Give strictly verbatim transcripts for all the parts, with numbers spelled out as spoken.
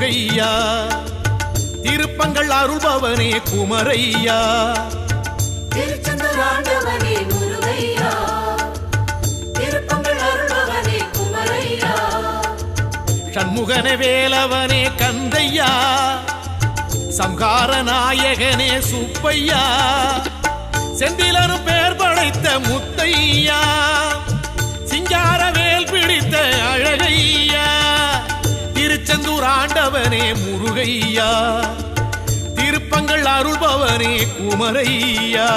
முருகையா திருப்பங்கள் அருள்பவனே குமரையா திருச்செந்தூர் ஆண்டவனே முருகையா திருப்பங்கள் அருள்பவனே குமரையா சண்முகனே வேலவனே கந்தையா சம்ஹார நாயகனே சுப்பையா செந்திலனும் பேர் படைத்த முத்தையா சிங்கார வேல் பிடித்த அழகையா திருச்செந்தூர் ஆண்டவனே முருகையா திருப்பங்கள் அருள்பவனே குமரையா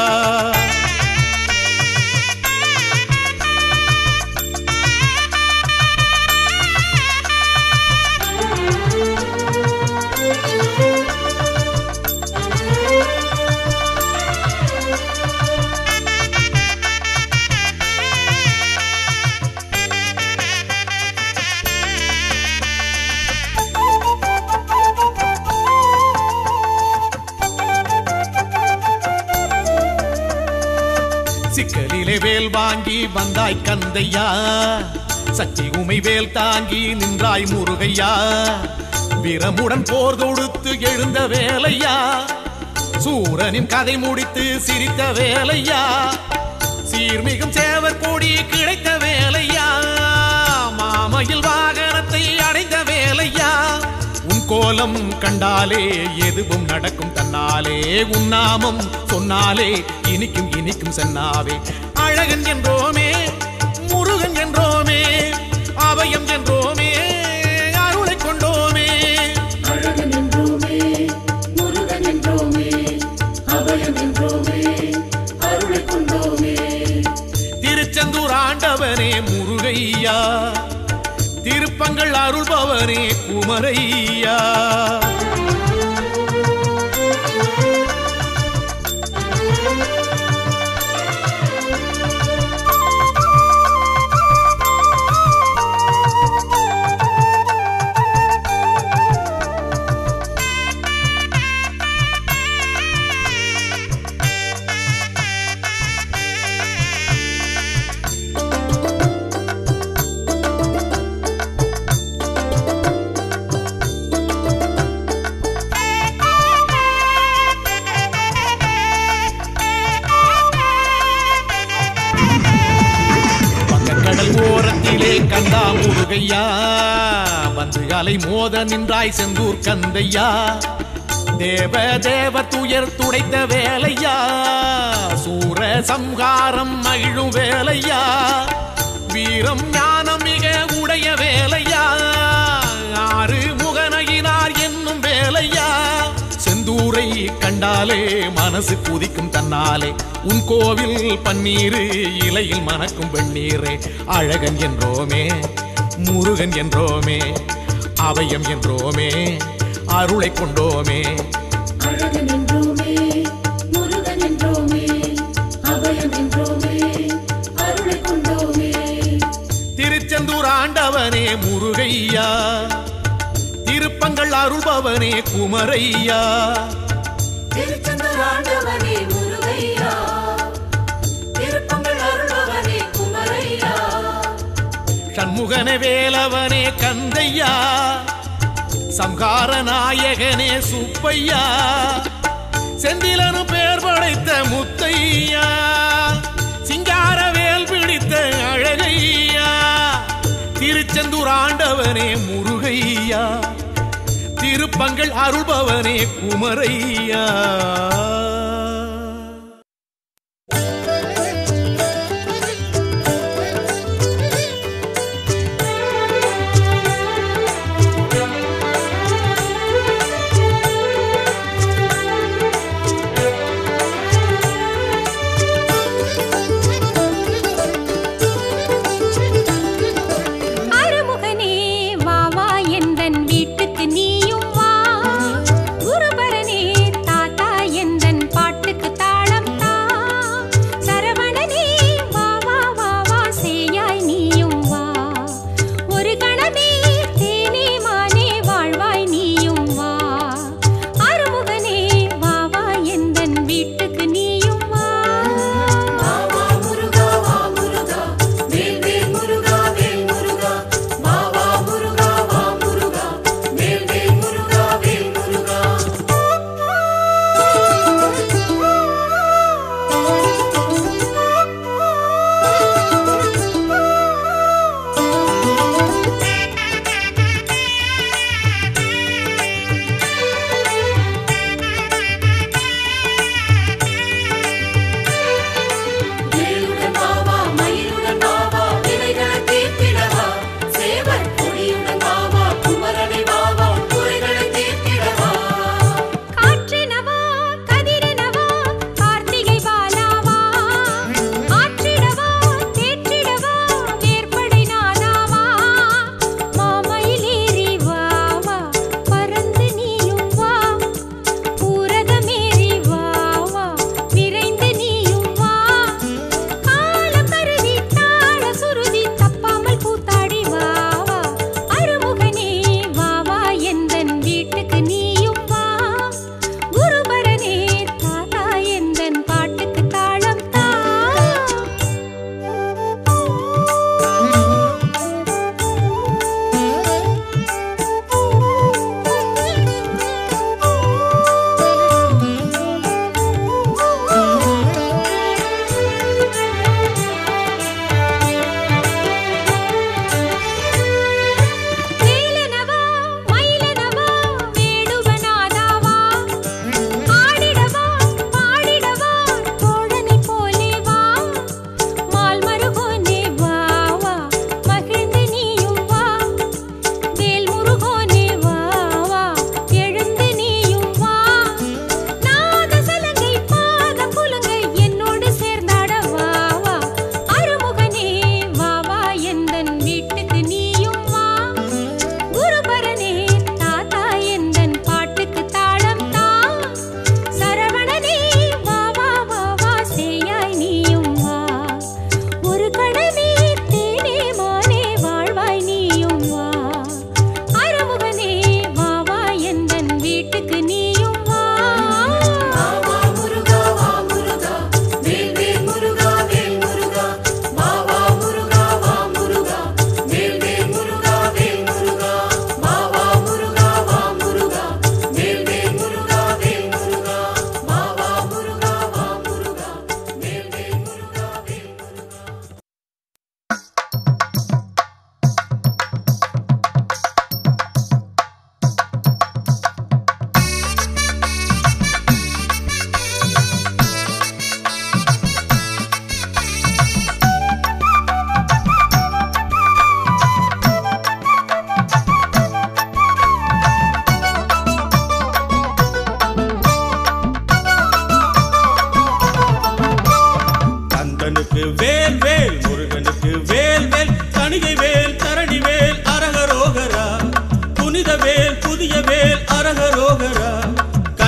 சிக்கலிலே வேல் வாங்கி வந்தாய் கந்தையா சக்தி உமை வேல் தாங்கி நின்றாய் முருகையா வீரமுடன் போர் தொடுத்து எழுந்த வேலையா சூரனின் கதை முடித்து சிரித்த வேலையா சீர்மிகும் சேவர் கொடி கிடைத்த வேலையா மாமையில் வாகனத்தை அடைந்த வேலையா உன் கோலம் கண்டாலே எதுவும் நடக்கும் தன்னாலே உன் நாமம் சொன்னாலே இனிக்கும் இனிக்கும் சென்னாவே அழகன் என்றோமே முருகன் என்றோமே அபயம் என்றோமே அருளை கொண்டோமே அழகன் என்றோமே முருகன் என்றோமே அபயம் என்றோமே அருளை கொண்டோமே திருச்செந்தூர் ஆண்டவனே முருகையா திருப்பங்கள் அருள்பவனே குமரையா கண்டா முருகையா வந்து அலை மோத நின்றாய் செந்தூர் கந்தையா தேவ தேவ துயர் துடைத்த வேலையா சூர சம்ஹாரம் மகிழும் வேலையா வீரம் ஞானம் மிக உடைய வேலையா ஆறு முகனகினார் என்னும் வேலையா செந்தூரை கண்டாலே மனசு குதிக்கும் தன்னாலே உன் கோவில் பன்னீரு இலையில் மணக்கும் வெண்ணீரே அழகன் என்றோமே முருகன் என்றோமே அபயம் என்றோமே அருளை கொண்டோமே அழகன் என்றோமே முருகன் என்றோமே அபயம் என்றோமே அருளை கொண்டோமே திருச்செந்தூர் ஆண்டவனே முருகையா திருப்பங்கள் அருள்பவனே குமரையா திருச்செந்தூர் ஆண்டவனே முருகையா திருப்பங்கள் அருள்பவனே குமரையா சண்முகனே வேலவனே கந்தையா சம்ஹார நாயகனே சுப்பையா செந்திலனும் பேர் படைத்த முத்தையா சிங்கார வேல் பிடித்த அழகையா திருச்செந்தூர் ஆண்டவனே முருகையா திருப்பங்கள் அருள்பவனே குமரையா வீட்டுக்கு நீயும் வா குருபரனே தாத்தா எந்தன்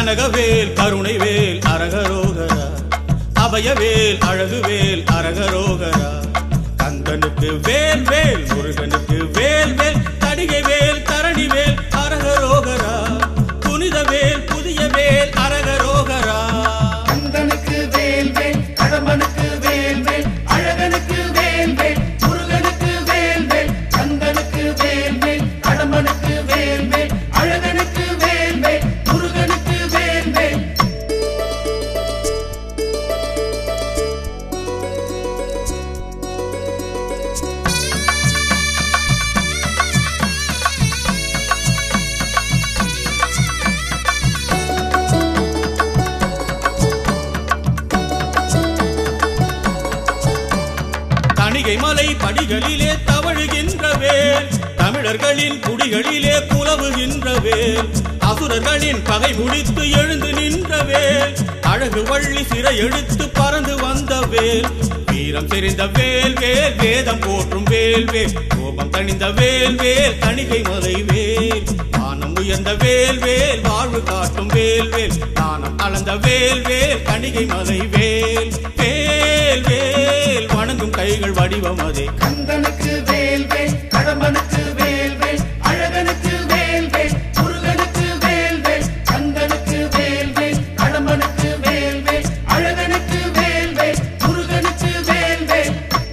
கனகவேல் கருணைவேல் அரகரோகரா அபயவேல் அழகுவேல் அரகரோகரா கந்தனுக்கு வேல் வேல் முருகனுக்கு வேல் வேல் தடிகை வேல் தரணி வேல் அரகரோகரா புனித வேல் புதிய வேல் அரகரோகரா கந்தனுக்கு வேல் வேல் கடம்பனுக்கு வேல் வேல் அழகனுக்கு வேல் வேல் முருகனுக்கு வேல் வேல் கந்தனுக்கு வேல் வேல் கடம்பனுக்கு வேல் வேல் அழகனுக்கு வேல் வேல் முருகனுக்கு வேல் வேல் தணிகை மலை படிகளிலே தவழுகின்ற வேல் தமிழர்களின் குடிகளிலே குலவுகின்ற வேல் அசுரர்களின் பகை முடித்து எழுந்து நின்ற வேல் அழகு வள்ளி சிறை எடுத்து பறந்து வந்த வேல் வீரம் தெரிந்த வேல் வேல் வேதம் போற்றும் வேல் வேல் கோபம் தணிந்த வேல் வேல் தணிகை மலை வேல் வானம் உயர்ந்த வேல் வேல் வாழ்வு காட்டும் வேல் வேல் தானம் அளந்த வேல் வேல் தணிகை மலை வேல் வேல் வேல் வணங்கும் கைகள் வடிவம் அதே கந்தனுக்கு வேல் வேல் கடம்பனுக்கு வேல் வேல் அழகனுக்கு வேல் வேல் முருகனுக்கு வேல் வேல் கந்தனுக்கு வேல் வேல் கடம்பனுக்கு வேல் வேல் அழகனுக்கு வேல் வேல் முருகனுக்கு வேல் வேல்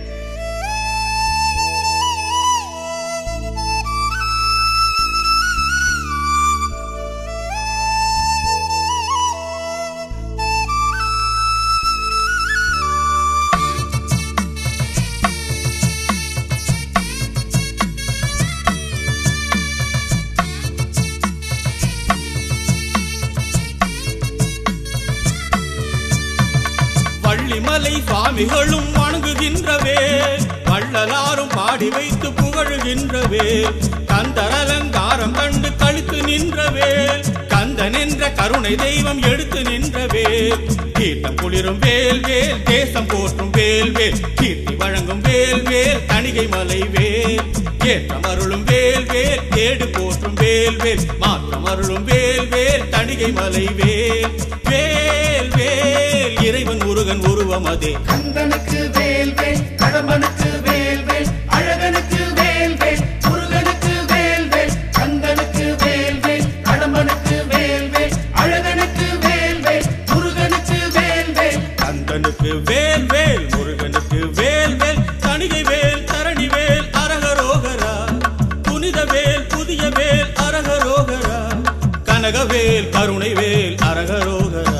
வள்ளிமலை சுவாமிகளும் வணங்குகின்றவே வள்ளலாரும் பாடி வைத்து புகழுகின்றவே கந்தர் அலங்காரம் கண்டு கழித்து நின்றவே கந்தன் என்ற கருணை தெய்வம் எடுத்து நின்றவே தீர்த்தம் குளிரும் வேல் வேல் தேசம் போற்றும் வேல் வேல் கீர்த்தி வழங்கும் வேல் வேல் தணிகை மலை வேல் ஏற்றம் அருளும் வேல் வேல் ஏடு போற்றும் வேல் வேல் மாற்றம் அருளும் வேல் வேல் தணிகை மலை வேல் வேல் வேல் இறைவன் முருகன் உருவம் அதே கந்தனுக்கு வேல் வேல் கடம்பனுக்கு வேல் வேல் அழகனுக்கு வேல் வேல் முருகனுக்கு வேல் வேல் கந்தனுக்கு வேல் வேல் கடம்பனுக்கு வேல் வேல் அழகனுக்கு வேல் வேல் முருகனுக்கு வேல் வேல் கந்தனுக்கு வேல் வேல் முருகனுக்கு வேல் வேல் தணிகை வேல் தரணி வேல் அரகரோகரா புனித வேல் புதிய வேல் அரகரோகரா கனகவேல் கருணை வேல் அரகரோகரா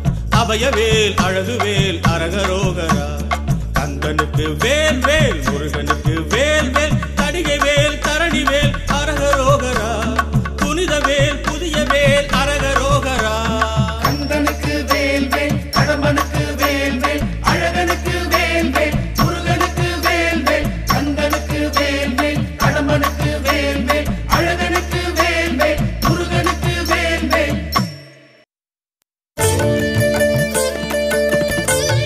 அபயவேல் அழகுவேல் அரகரோகரா கந்தனுக்கு வேல் வேல் முருகனுக்கு வேல் வேல் தடிகை வேல் தரணி வேல் அரகரோகரா புனித வேல் புதிய வேல் அரகரோகரா கந்தனுக்கு வேல் வேல் கடம்பனுக்கு வேல் வேல் அழகனுக்கு வேல் வேல் முருகனுக்கு வேல் வேல் கந்தனுக்கு வேல் வேல் கடம்பனுக்கு வேல் வேல் அழகனுக்கு வேல் வேல் முருகனுக்கு வேல் வேல்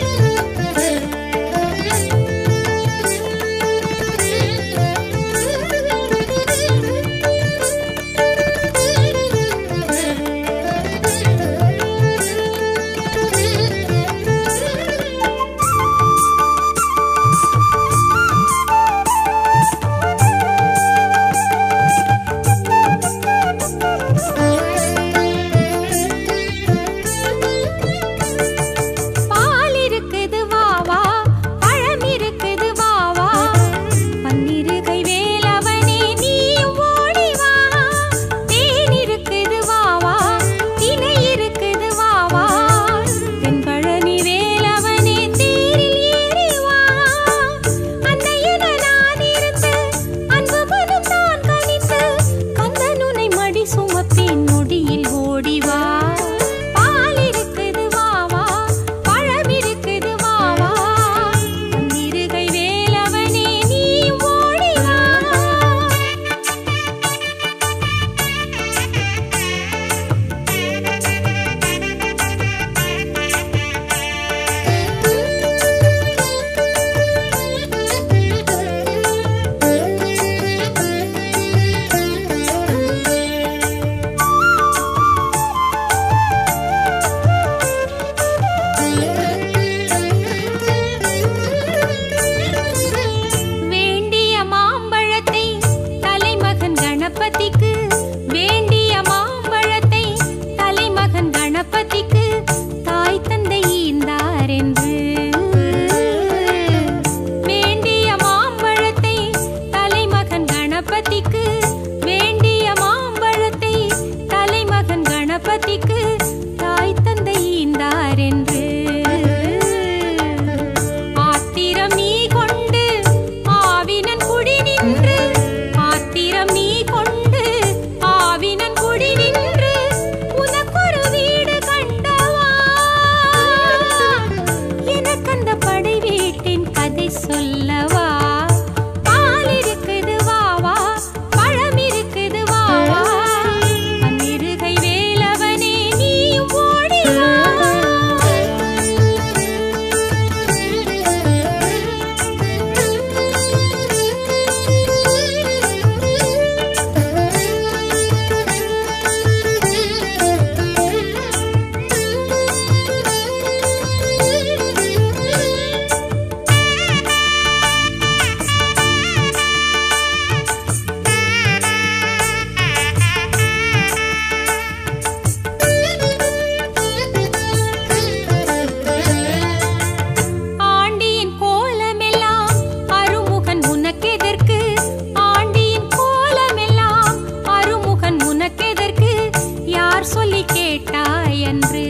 Thank you. கேட்டாய் என்று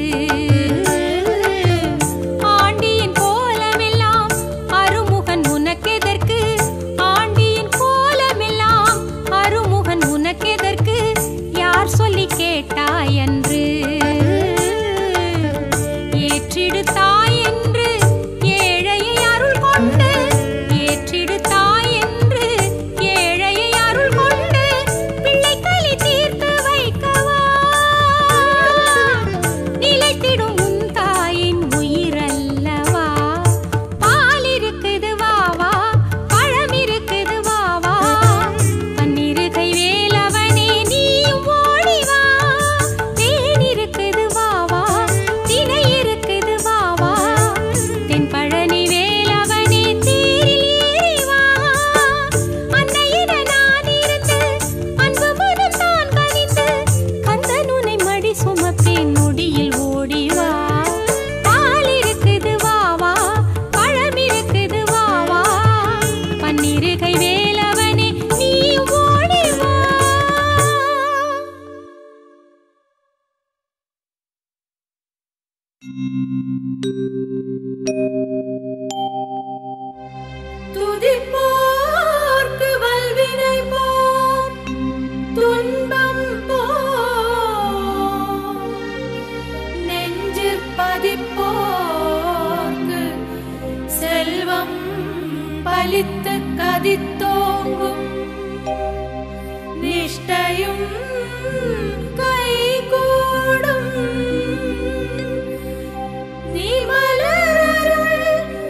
ஆண்டியின் கோலமெல்லாம் அருமுகன் உனக்கெதற்கு ஆண்டியின் கோலமெல்லாம் அருமுகன் உனக்கெதற்கு யார் சொல்லி கேட்டாய் என்று ஏற்றிடு தாய் என்று ஏழையை அருள் கொண்டு ஏற்றிடு தாய் என்று ஏழையை அருள் கொண்டு பிள்ளைகளை தீர்த்து வைக்கவா நிலைத்திடும் உன் தாயின் உயிரல்லவா பால் இருக்குது வாவா பழம் இருக்குது வாவா பன்னிருகை வேலவனே நீயும் ஓடிவா தேன் இருக்குது வாவா தினை இருக்குது வாவா தென் பழனி வேலவனே தேரில் ஏறிவா அன்னையிட நான் இருந்து அன்பு மனம் தான் கனிந்து கந்தன் உன்னை மடி சுமப்பேன் நொடியில் ஓடிவா பால் இருக்குது வாவா பழம் இருக்குது வாவா பன்னிருகை வேலவனே நீயும் ஓடிவா துதிப்போர்க்கு வல்வினை போம் துன்பம் போம் நெஞ்சிற் பதிப்போர்க்கு செல்வம் பலித்து கதித்தோங்கும் நிஷ்டையும் கைகூடும் நிமலருள்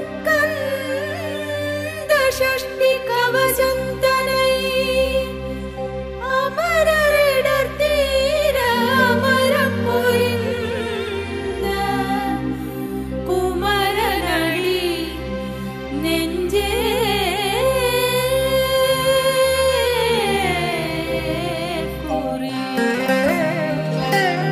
கந்த சஷ்டி கவசந்தனை அமரரிடர் தீர அமரம் புரிந்த குமரனடி நெஞ்சே குறி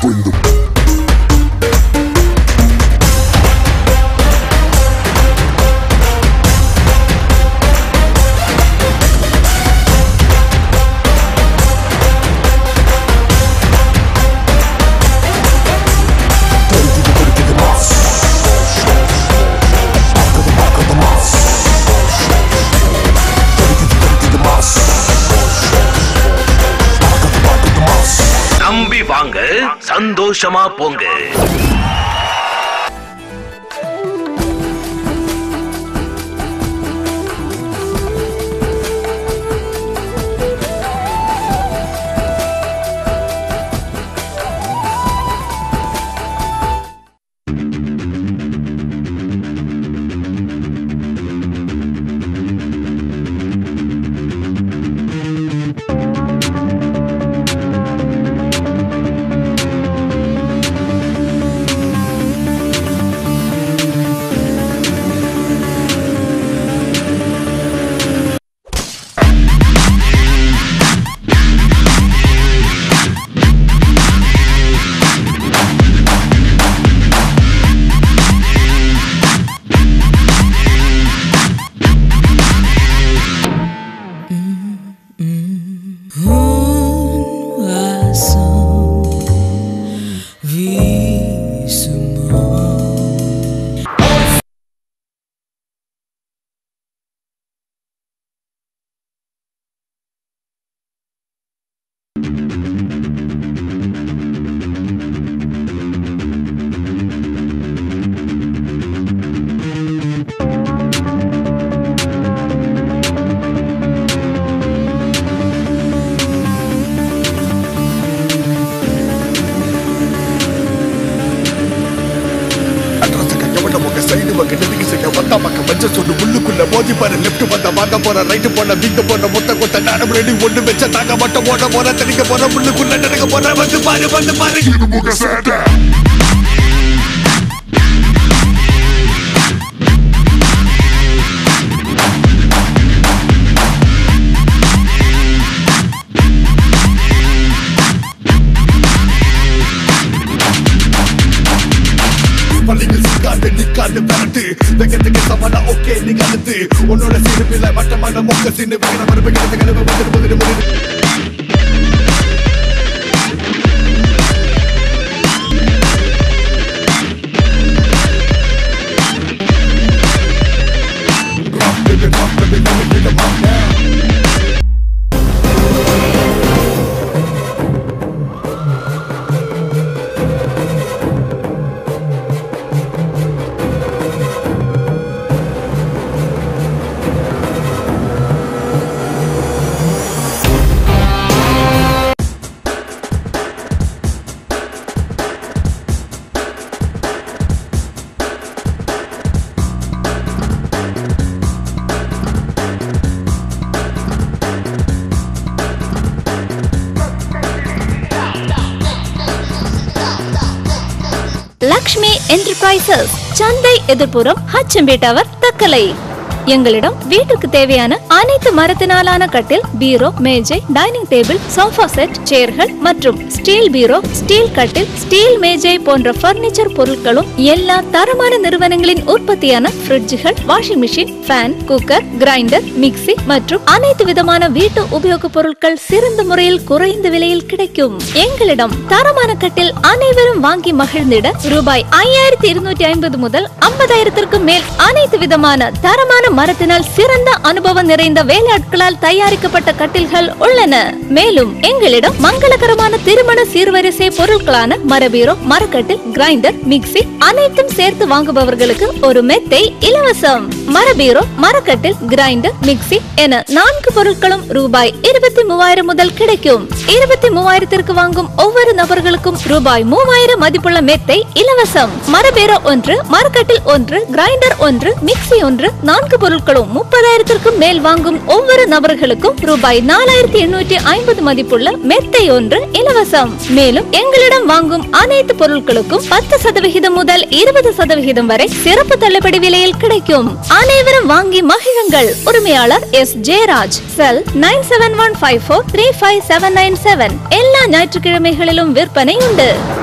bring the நம்பி வாங்க, சந்தோஷமா போங்க. மோதி பாரு லெஃப்ட் வந்த வாங்க போற ரைட் போன வீங்க போன மொத்த கொத்த நானும் ரெடி ஒண்ணு வச்ச தாங்க மட்டும் ஓட போற தனிக்க போற முள்ளுக்குள்ள நடக்க போற வந்து பாரு வந்து பாரு இது முக சாட்டா பள்ளிகள் சிக்காது நிக்காது பரட்டு வெக்கத்துக்கு சமனா ஓகே நீங்க அடுத்து உன்னோட சிறுபில மட்டமான மொக்க சின்ன விகிற மறுபடியும் கனவு வந்து முதல் முதல் Drop, baby, drop, baby, let me get them up now. Lakshmi enterprises சந்தை எதிர்ப்புறம் ஹச்சம்பேட்டவர் தக்கலை. எங்களிடம் வீட்டுக்கு தேவையான அனைத்து மரத்தினாலான கட்டில், பீரோ, மேஜை, டைனிங் டேபிள், சோஃபா செட், சேர்கள் மற்றும் ஸ்டீல் பீரோ, ஸ்டீல் கட்டில், ஸ்டீல் மேஜை போன்ற பர்னிச்சர் பொருட்களும் எல்லா தரமான நிறுவனங்களின் உற்பத்தியான ஃப்ரிட்ஜ்கள், washing machine, fan, cooker, grinder, mixie மற்றும் அனைத்து விதமான வீட்டு உபயோக பொருட்கள் சிறந்த முறையில் குறைந்த விலையில் கிடைக்கும். எங்களிடம் தரமான கட்டில் அனைவரும் வாங்கி மகிழ்ந்திட ரூபாய் ஐயாயிரத்தி இருநூற்றி ஐம்பது முதல் ஐம்பதாயிரத்திற்கும் மேல் அனைத்து விதமான தரமான மரத்தினால் சிறந்த அனுபவம் நிறைந்த வேலையாட்களால் தயாரிக்கப்பட்ட கட்டில்கள் உள்ளன. மேலும் எங்களிடம் மங்களகரமான திருமண சீர்வரிசை பொருட்களான மரபீரோ, மரக்கட்டில், கிரைண்டர், மிக்சி அனைத்தும் சேர்த்து வாங்குபவர்களுக்கு ஒரு மெத்தை இலவசம். மரபீரோ, மரக்கட்டில், கிரைண்டர், மிக்சி என நான்கு பொருட்களும் ரூபாய் இருபத்தி மூவாயிரம் முதல் கிடைக்கும். இருபத்தி மூவாயிரத்திற்கு வாங்கும் ஒவ்வொரு நபர்களுக்கும் ரூபாய் மூவாயிரம் மதிப்புள்ள மெத்தை இலவசம். மரபீரோ ஒன்று, மரக்கட்டில் ஒன்று, கிரைண்டர் ஒன்று, மிக்சி ஒன்று, நான்கு பொருட்களும் முப்பதாயிரத்திற்கும் மேல் வாங்கும் ஒவ்வொரு நபர்களுக்கும் ரூபாய் நாலாயிரத்தி எண்ணூற்றி ஐம்பது மதிப்புள்ள மெத்தை ஒன்று இலவசம். மேலும் எங்களிடம் வாங்கும் அனைத்து பொருட்களுக்கும் பத்து சதவிகிதம் முதல் இருபது சதவிகிதம் வரை சிறப்பு தள்ளுபடி விலையில் கிடைக்கும். அனைவரும் வாங்கி மகிழுங்கள். உரிமையாளர் S Jayaraj. Cell nine seven one five four three five seven nine seven. எல்லா ஞாயிற்றுக்கிழமைகளிலும் விற்பனை உண்டு.